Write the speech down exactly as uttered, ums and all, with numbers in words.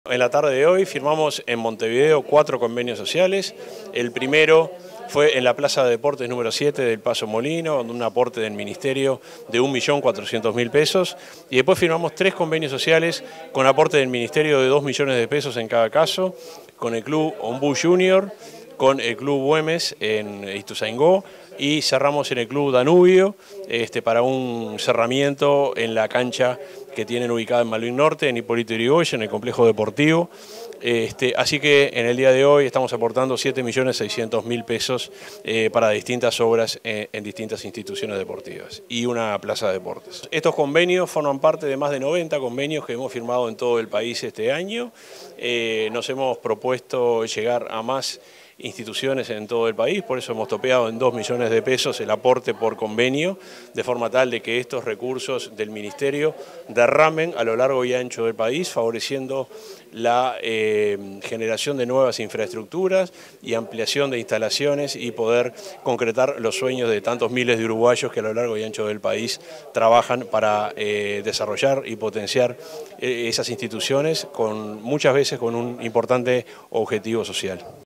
En la tarde de hoy firmamos en Montevideo cuatro convenios sociales. El primero fue en la Plaza de Deportes número siete del Paso Molino, con un aporte del Ministerio de un millón cuatrocientos mil pesos. Y después firmamos tres convenios sociales con aporte del Ministerio de dos millones de pesos en cada caso, con el Club Ombú Junior, con el Club Güemes en Ituzaingó y cerramos en el Club Danubio este, para un cerramiento en la cancha que tienen ubicada en Malvin Norte, en Hipólito Yrigoyen, en el complejo deportivo. Este, así que en el día de hoy estamos aportando siete millones seiscientos mil pesos eh, para distintas obras en, en distintas instituciones deportivas y una plaza de deportes. Estos convenios forman parte de más de noventa convenios que hemos firmado en todo el país este año. Eh, nos hemos propuesto llegar a más instituciones en todo el país, por eso hemos topeado en dos millones de pesos el aporte por convenio, de forma tal de que estos recursos del Ministerio derramen a lo largo y ancho del país, favoreciendo la eh, generación de nuevas infraestructuras y ampliación de instalaciones y poder concretar los sueños de tantos miles de uruguayos que a lo largo y ancho del país trabajan para eh, desarrollar y potenciar eh, esas instituciones, con, muchas veces con un importante objetivo social.